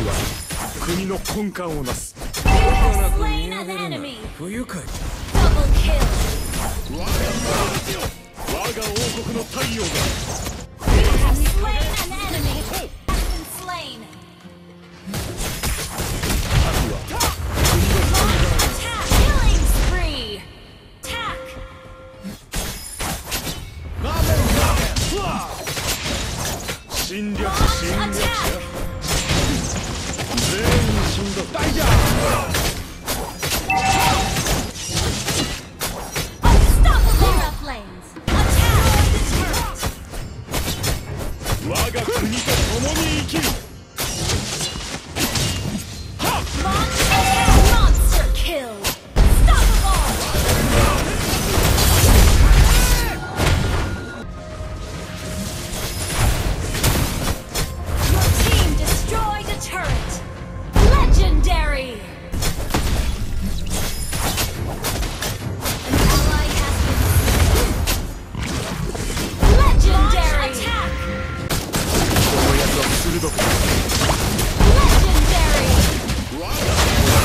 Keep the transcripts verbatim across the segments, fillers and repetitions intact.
は国の根幹をなす。 You have slain an enemy. 不愉快。 Double kill. 我が王国の太陽が You have slain an enemy. Has been slain. Launch attack. Killing spree. Attack. 侵略 Launch 侵略者 attack. 全員死んだ。大丈 Unstoppable. Terra flames. Attack the turret. 夫我が国と共に生きる。 Launch attack. Monster kill. Unstoppable. Your team destroyed a turret. Legendary. An ally has been legendary. Attack. この奴は鋭く。 Legendary.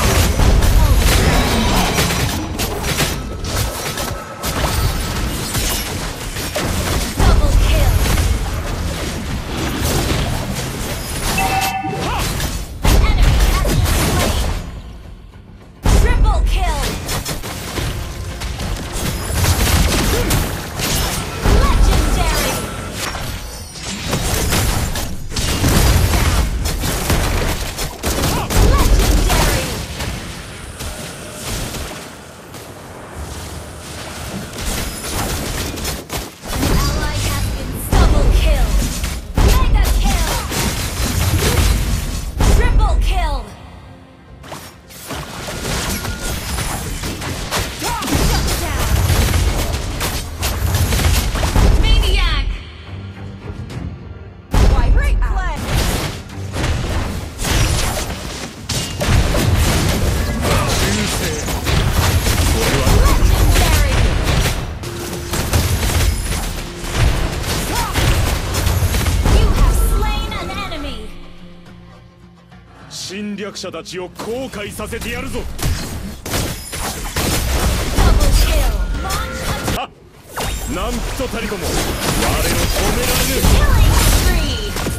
Double kill. An enemy has been slain. Triple kill. Legendary. Legendary. An ally has been double kill. Mega kill. Triple kill. Shut down. Maniac. Great play. Legendary. You have slain an enemy. 侵略者たちを後悔させてやるぞ。 Double kill. Launch attack. はっなんとたりとも我を止められぬ。 Killing spree.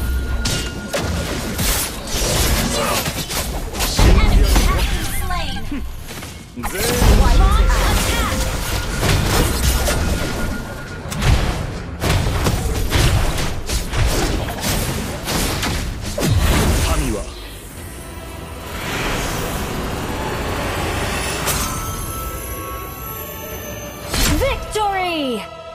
Enemy has been slain. 全員 Launch attack. 民は Victory!